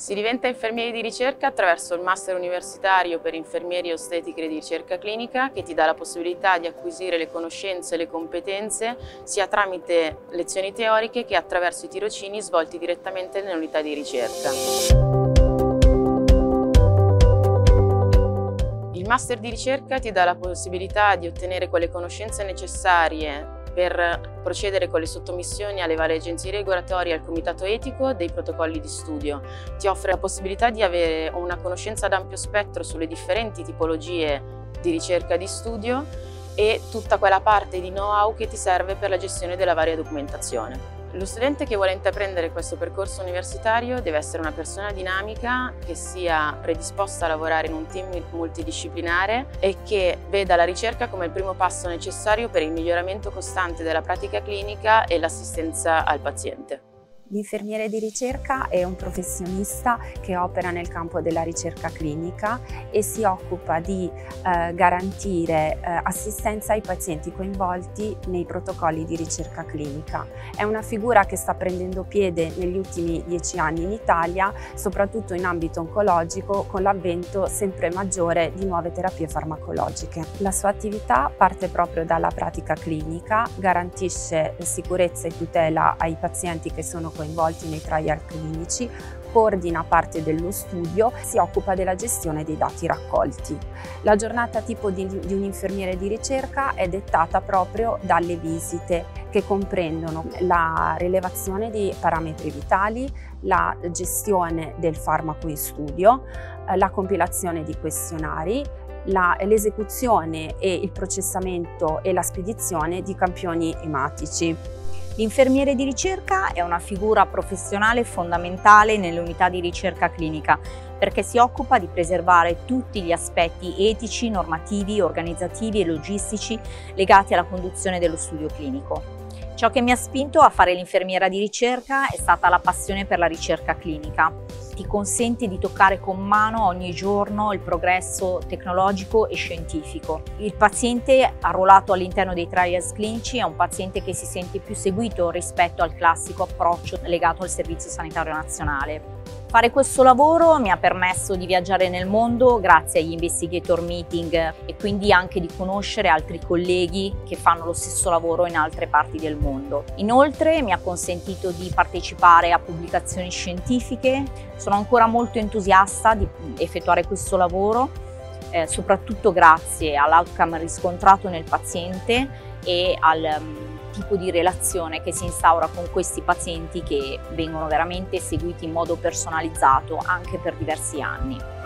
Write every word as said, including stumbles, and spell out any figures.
Si diventa infermieri di ricerca attraverso il master universitario per infermieri ostetiche di ricerca clinica, che ti dà la possibilità di acquisire le conoscenze e le competenze sia tramite lezioni teoriche che attraverso i tirocini svolti direttamente nelle unità di ricerca. Il master di ricerca ti dà la possibilità di ottenere quelle conoscenze necessarie per procedere con le sottomissioni alle varie agenzie regolatorie e al comitato etico dei protocolli di studio. Ti offre la possibilità di avere una conoscenza ad ampio spettro sulle differenti tipologie di ricerca di studio e tutta quella parte di know-how che ti serve per la gestione della varia documentazione. Lo studente che vuole intraprendere questo percorso universitario deve essere una persona dinamica, che sia predisposta a lavorare in un team multidisciplinare e che veda la ricerca come il primo passo necessario per il miglioramento costante della pratica clinica e l'assistenza al paziente. L'infermiere di ricerca è un professionista che opera nel campo della ricerca clinica e si occupa di eh, garantire eh, assistenza ai pazienti coinvolti nei protocolli di ricerca clinica. È una figura che sta prendendo piede negli ultimi dieci anni in Italia, soprattutto in ambito oncologico, con l'avvento sempre maggiore di nuove terapie farmacologiche. La sua attività parte proprio dalla pratica clinica, garantisce sicurezza e tutela ai pazienti che sono coinvolti nei trial clinici, coordina parte dello studio, si occupa della gestione dei dati raccolti. La giornata tipo di, di un infermiere di ricerca è dettata proprio dalle visite, che comprendono la rilevazione di parametri vitali, la gestione del farmaco in studio, la compilazione di questionari, l'esecuzione e il processamento e la spedizione di campioni ematici. L'infermiere di ricerca è una figura professionale fondamentale nelle unità di ricerca clinica perché si occupa di preservare tutti gli aspetti etici, normativi, organizzativi e logistici legati alla conduzione dello studio clinico. Ciò che mi ha spinto a fare l'infermiera di ricerca è stata la passione per la ricerca clinica. Ti consente di toccare con mano ogni giorno il progresso tecnologico e scientifico. Il paziente arruolato all'interno dei trials clinici è un paziente che si sente più seguito rispetto al classico approccio legato al Servizio Sanitario Nazionale. Fare questo lavoro mi ha permesso di viaggiare nel mondo grazie agli investigator meeting e quindi anche di conoscere altri colleghi che fanno lo stesso lavoro in altre parti del mondo. Inoltre mi ha consentito di partecipare a pubblicazioni scientifiche. Sono ancora molto entusiasta di effettuare questo lavoro, eh, soprattutto grazie all'outcome riscontrato nel paziente e al um, tipo di relazione che si instaura con questi pazienti che vengono veramente seguiti in modo personalizzato anche per diversi anni.